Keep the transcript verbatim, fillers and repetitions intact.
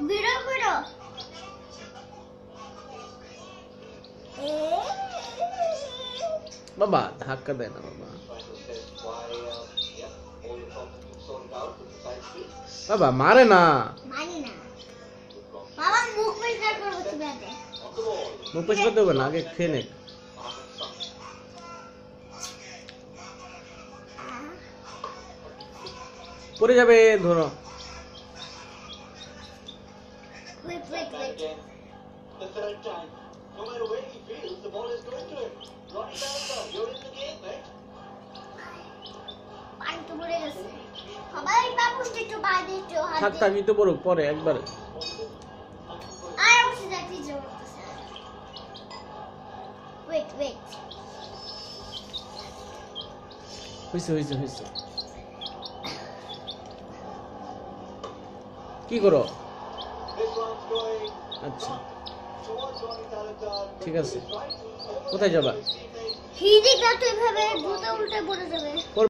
ভিড়ো ভিড়ো বাবা ধাক্কা দেয় না বাবা বাবা মারে না মানি না বাবা মুখ পরিষ্কার করবো তুমি আগে মুখ পরিষ্কার করতে হবে না আগে খেয়ে নে পড়ে যাবে ধরো wait wait wait The third time. No matter where he feels, the ball is going to him. Ronnie Darko, you're in the game, mate. পানি তো পড়ে গেছে সবাই বাবু একটু বাইরে একটু হাত থাক দিয়ে থাক তো পড়ুক পরে একবার আর বসে যাচ্ছি জোর করতেছে wait wait হইছে হইছে হইছে কি করো This one's going আচ্ছা towards Ronnie Darko. ঠিক আছে কোথায় যাবা হিদিকা তো এভাবে জুতা উল্টে পড়ে যাবে